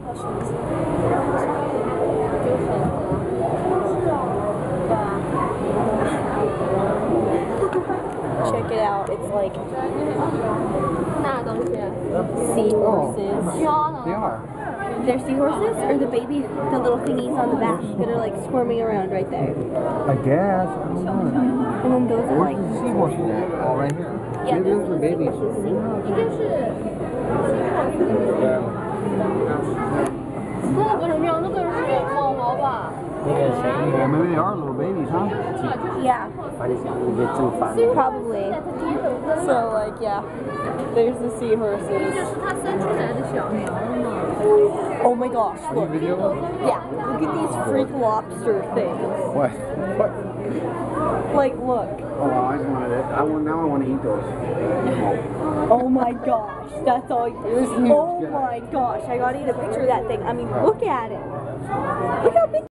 Check it out. It's like seahorses. They are. They're seahorses, or the baby, the little thingies on the back that are like squirming around right there. I guess. I don't know. And then those are like. Where's the seahorses at? Oh, right here. Yeah, maybe those are babies. Yeah, maybe they are little babies, huh? Yeah. Probably. So like, yeah. There's the seahorses. Oh my gosh, Are you look. videoing? Yeah, look at these freak lobster things. What? What? Like, look. Oh, I just wanted it. Now I want to eat those. Oh my gosh, that's all. Oh my gosh, I gotta get a picture of that thing. I mean, look at it. Look how big.